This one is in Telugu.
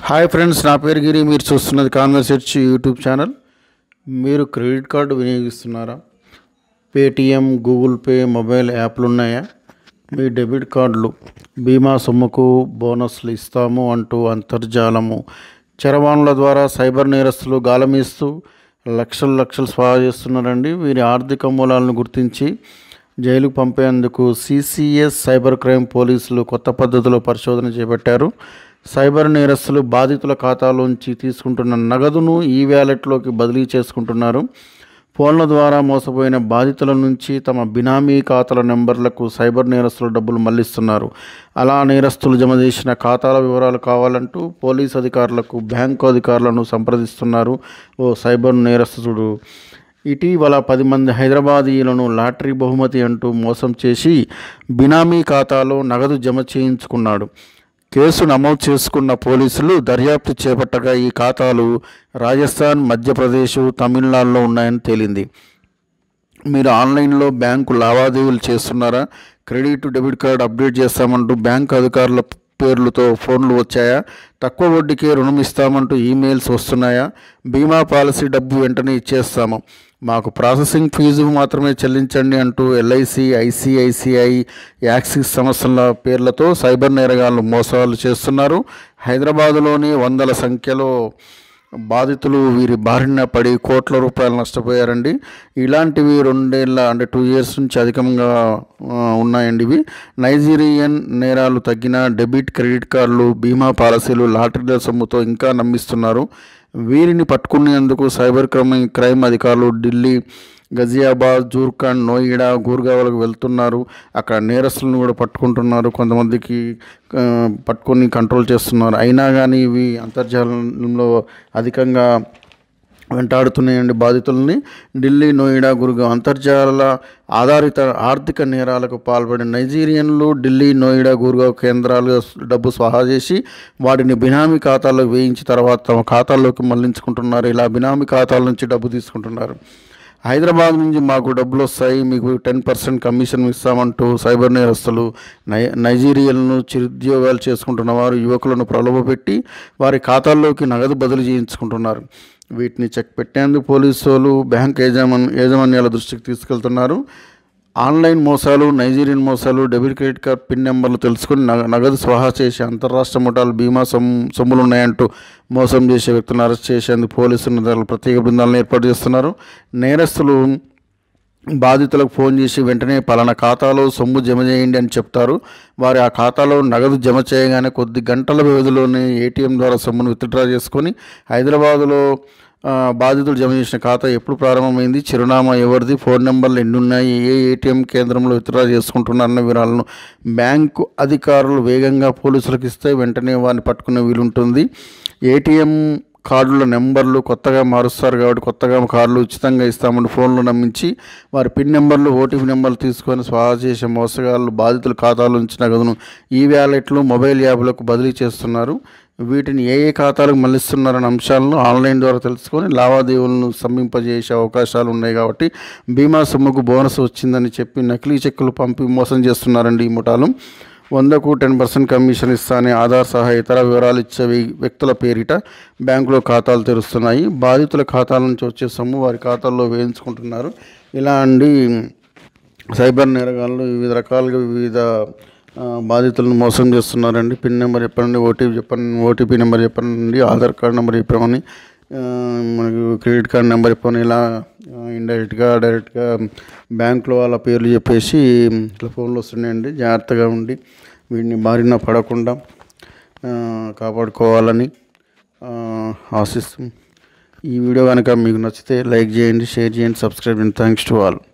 హాయ్ ఫ్రెండ్స్, నా పేరు గిరి. మీరు చూస్తున్నది కాన్వర్సేట్స్ యూట్యూబ్ ఛానల్. మీరు క్రెడిట్ కార్డు వినియోగిస్తున్నారా? పేటిఎం, గూగుల్ పే మొబైల్ యాప్లు ఉన్నాయా? మీ డెబిట్ కార్డులు బీమా సొమ్ముకు బోనస్లు ఇస్తాము అంటూ అంతర్జాలము చరవాణుల ద్వారా సైబర్ నేరస్తులు గాలమీస్తూ లక్షలు స్వాహా చేస్తున్నారండి. వీరి ఆర్థిక మూలాలను గుర్తించి జైలుకు పంపేందుకు సిసిఎస్ సైబర్ క్రైమ్ పోలీసులు కొత్త పద్ధతిలో పరిశోధన చేపట్టారు. సైబర్ నేరస్తులు బాధితుల ఖాతాలోంచి తీసుకుంటున్న నగదును ఈ వ్యాలెట్లోకి బదిలీ చేసుకుంటున్నారు. ఫోన్ల ద్వారా మోసపోయిన బాధితుల నుంచి తమ బినామీ ఖాతాల నెంబర్లకు సైబర్ నేరస్తులు డబ్బులు మళ్లిస్తున్నారు. అలా నేరస్తులు జమ చేసిన ఖాతాల వివరాలు కావాలంటూ పోలీసు అధికారులకు, బ్యాంకు అధికారులను సంప్రదిస్తున్నారు ఓ సైబర్ నేరస్తుడు. ఇటీవల 10 మంది హైదరాబాదీయులను లాటరీ బహుమతి అంటూ మోసం చేసి బినామీ ఖాతాలో నగదు జమ చేయించుకున్నాడు. కేసు నమోదు చేసుకున్న పోలీసులు దర్యాప్తు చేపట్టగా ఈ ఖాతాలు రాజస్థాన్, మధ్యప్రదేశ్, తమిళనాడులో ఉన్నాయని తేలింది. మీరు ఆన్లైన్లో బ్యాంకు లావాదేవీలు చేస్తున్నారా? క్రెడిట్, డెబిట్ కార్డు అప్డేట్ చేస్తామంటూ బ్యాంకు అధికారుల పేర్లతో ఫోన్లు వచ్చాయా? తక్కువ వడ్డీకే రుణం ఇస్తామంటూ ఈమెయిల్స్ వస్తున్నాయా? బీమా పాలసీ డబ్బు వెంటనే ఇచ్చేస్తాము, మాకు ప్రాసెసింగ్ ఫీజు మాత్రమే చెల్లించండి అంటూ ఎల్ఐసి, ఐసిఐసిఐ, యాక్సిస్ సంస్థల పేర్లతో సైబర్ నేరగాళ్లు మోసాలు చేస్తున్నారు. హైదరాబాదులోని వందల సంఖ్యలో బాధితులు వీరి బారిన పడి కోట్ల రూపాయలు నష్టపోయారండి. ఇలాంటివి 2 years నుంచి అధికంగా ఉన్నాయండి. ఇవి నైజీరియన్ నేరాలు తగ్గిన డెబిట్, క్రెడిట్ కార్డులు, బీమా పాలసీలు లాటరీల సొమ్ముతో ఇంకా నమ్మిస్తున్నారు. వీరిని పట్టుకునేందుకు సైబర్ క్రైమ్ అధికారులు ఢిల్లీ, గజియాబాద్, జూర్ఖండ్, నోయిడా, గుర్గావ్లకు వెళ్తున్నారు. అక్కడ నేరస్తులను కూడా పట్టుకుంటున్నారు. కొంతమందికి పట్టుకొని కంట్రోల్ చేస్తున్నారు. అయినా కానీ ఇవి అంతర్జాలంలో అధికంగా వెంటాడుతున్నాయండి బాధితుల్ని. ఢిల్లీ, నోయిడా, గుర్గావ్ అంతర్జాల ఆధారిత ఆర్థిక నేరాలకు పాల్పడిన నైజీరియన్లు ఢిల్లీ, నోయిడా, గుర్గావ్ కేంద్రాలు డబ్బు స్వాహా చేసి వాటిని బినామీ ఖాతాలకు వేయించి తర్వాత తమ ఖాతాల్లోకి మళ్లించుకుంటున్నారు. ఇలా బినామీ ఖాతాల నుంచి డబ్బు తీసుకుంటున్నారు. హైదరాబాద్ నుంచి మాకు డబ్బులు వస్తాయి, మీకు 10% కమిషన్ ఇస్తామంటూ సైబర్ నేరస్తులు నైజీరియన్లను చిరుద్యోగాలు చేసుకుంటున్న వారు యువకులను ప్రలోభపెట్టి వారి ఖాతాల్లోకి నగదు బదిలీ చేయించుకుంటున్నారు. వీటిని చెక్ పెట్టేందుకు పోలీసులు బ్యాంక్ యాజమాన్యాల దృష్టికి తీసుకెళ్తున్నారు. ఆన్లైన్ మోసాలు, నైజీరియన్ మోసాలు, డెబిట్, క్రెడిట్ కార్డ్ పిన్ నెంబర్లు తెలుసుకుని నగదు స్వాహా చేసి అంతర్రాష్ట్ర ముఠాలు బీమా సొమ్ములు ఉన్నాయంటూ మోసం చేసే వ్యక్తులను అరెస్ట్ చేసేందుకు పోలీసులు ప్రత్యేక బృందాలను ఏర్పాటు చేస్తున్నారు. నేరస్తులు బాధితులకు ఫోన్ చేసి వెంటనే పలానా ఖాతాలో సొమ్ము జమ చేయండి అని చెప్తారు. వారి ఆ ఖాతాలో నగదు జమ చేయగానే కొద్ది గంటల వ్యవధిలోనే ఏటీఎం ద్వారా సొమ్మును విత్డ్రా చేసుకొని హైదరాబాదులో బాధితులు జమ చేసిన ఖాతా ఎప్పుడు ప్రారంభమైంది, చిరునామా ఎవరిది, ఫోన్ నెంబర్లు ఎన్ని ఉన్నాయి, ఏ ఏటీఎం కేంద్రంలో విత్డ్రా చేసుకుంటున్నారన్న వివరాలను బ్యాంకు అధికారులు వేగంగా పోలీసులకు ఇస్తే వెంటనే వారిని పట్టుకునే వీలుంటుంది. ఏటీఎం కార్డుల నెంబర్లు కొత్తగా మారుస్తారు కాబట్టి కొత్తగా కార్డులు ఉచితంగా ఇస్తామని ఫోన్లు నమ్మించి వారి పిన్ నెంబర్లు, ఓటీపీ నెంబర్లు తీసుకొని స్వాహా చేసే మోసగాళ్ళు బాధితుల ఖాతాల నుంచి నగదును ఈ వ్యాలెట్లు, మొబైల్ యాప్లకు బదిలీ చేస్తున్నారు. వీటిని ఏ ఖాతాలకు మళ్లిస్తున్నారన్న అంశాలను ఆన్లైన్ ద్వారా తెలుసుకొని లావాదేవీలను స్తంభింపజేసే అవకాశాలు ఉన్నాయి. కాబట్టి బీమా సొమ్ముకు బోనస్ వచ్చిందని చెప్పి నకిలీ చెక్కులు పంపి మోసం చేస్తున్నారండి ఈ ముఠాలు. 100కు 10% కమిషన్ ఇస్తానే ఆధార్ సహా ఇతర వివరాలు ఇచ్చే వ్యక్తుల పేరిట బ్యాంకులో ఖాతాలు తెరుస్తున్నాయి. బాధితుల ఖాతాల నుంచి వచ్చే సొమ్ము వారి ఖాతాల్లో వేయించుకుంటున్నారు. ఇలా సైబర్ నేరగాళ్ళు వివిధ రకాలుగా వివిధ బాధితులను మోసం చేస్తున్నారండి. పిన్ నెంబర్ చెప్పండి, ఓటీపీ నెంబర్ చెప్పండి, ఆధార్ కార్డు నెంబర్ చెప్పమని, మనకు క్రెడిట్ కార్డ్ నెంబర్ చెప్పని ఇలా ఇండైరెక్ట్గా, డైరెక్ట్గా బ్యాంకులో వాళ్ళ పేర్లు చెప్పేసి ఇట్లా ఫోన్లు వస్తున్నాయండి. జాగ్రత్తగా ఉండి వీటిని బారిన పడకుండా కాపాడుకోవాలని ఆశిస్తూ ఈ వీడియో కనుక మీకు నచ్చితే లైక్ చేయండి, షేర్ చేయండి, సబ్స్క్రైబ్ చేయండి. Thanks to all.